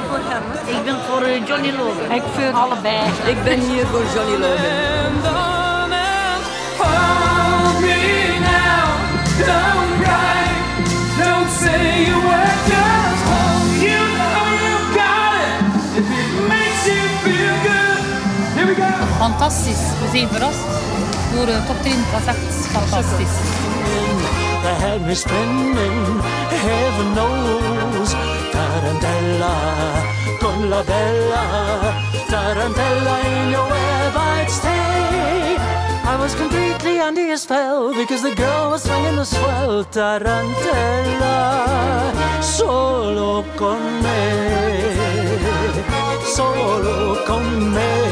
voor hem? Ik ben voor Johnny Logan. Ik voor allebei. Ik ben hier voor Johnny Logan. Fantastisch. We zijn verrast door de top 10. Het was echt fantastisch. They had me spinning, heaven knows. Tarantella, con la bella. Tarantella in your web I'd stay. I was completely under your spell because the girl was swinging the swell. Tarantella, solo con me, solo con me.